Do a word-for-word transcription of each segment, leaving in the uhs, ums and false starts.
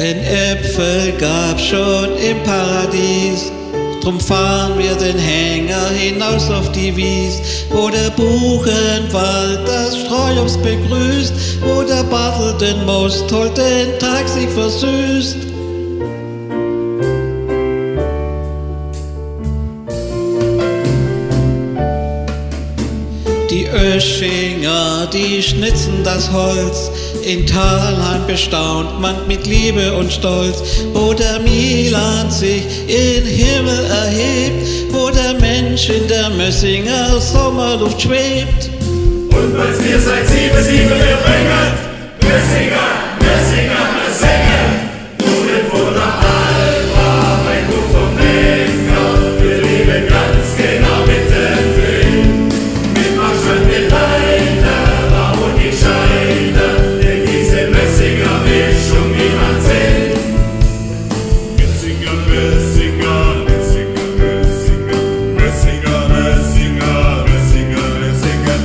Denn Äpfel gab's schon im Paradies, drum fahren wir den Hänger hinaus auf die Wies, wo der Buchenwald das Streuobst begrüßt, wo der Bartel den Mostholt den Tag sich versüßt. Die Oeschinger, die schnitzen das Holz, in Thalheim bestaunt man mit Liebe und Stolz, wo der Milan sich in Himmel erhebt, wo der Mensch in der Mössinger Sommerluft schwebt. Und was wir seit sieben, sieben wir bringen, Mössinger, Mössinger, Mössinger, nur den vor der Alba, ein Ruf vom Lenker, wir leben ganz genau mittendrin. Mit Marschall, mit Leiter, und die Scheide, denn diese Mössinger Mischung niemand sehen. Mössinger, Mössinger, Mössinger, Mössinger, Mössinger, Mössinger, Mössinger, Mössinger.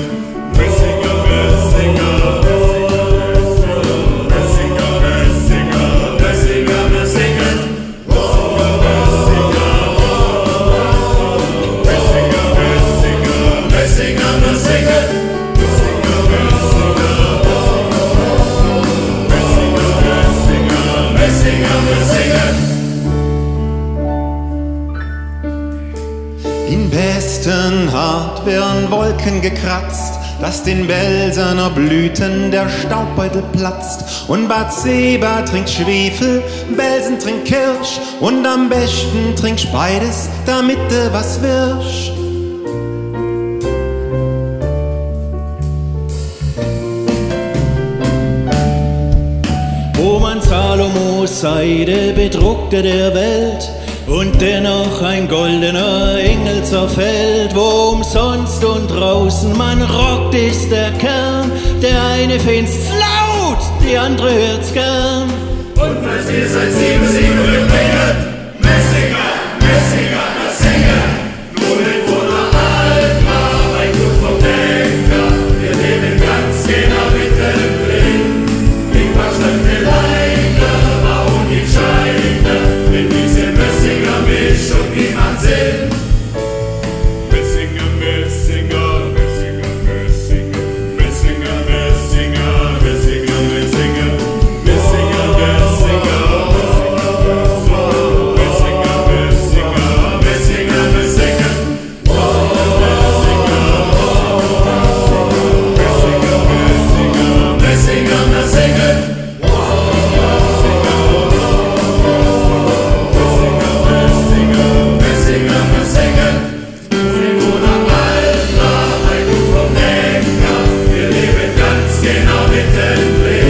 In Bestenhardt werden Wolken gekratzt, dass den Belsener Blüten der Staubbeutel platzt. Und Bad Seba trinkt Schwefel, Belsen trinkt Kirsch, und am besten trinkst beides, damit du was wirst. Wo man Salomos Seide bedruckte der Welt und dennoch ein goldener Engel zerfällt, wo umsonst und draußen man rockt, ist der Kern. Der eine find's laut, die andere hört's gern. Und was wir seit sieben, sieben wir bringen, Mössinger, Mössinger, Mössinger, nur den vor der Alba, ein Ruf vom Lenker, wir leben ganz genau mittendrin. Mit Waschland, Leiter, und die Scheide, in diese Mössinger Mischung niemand sehen. Mössinger, Mössinger, Mössinger, Mössinger, Mössinger, Mössinger, Mössinger, Mössinger, Mössinger, Mössinger, Mössinger, Mössinger, Mössinger. Wir leben ganz genau mittendrin.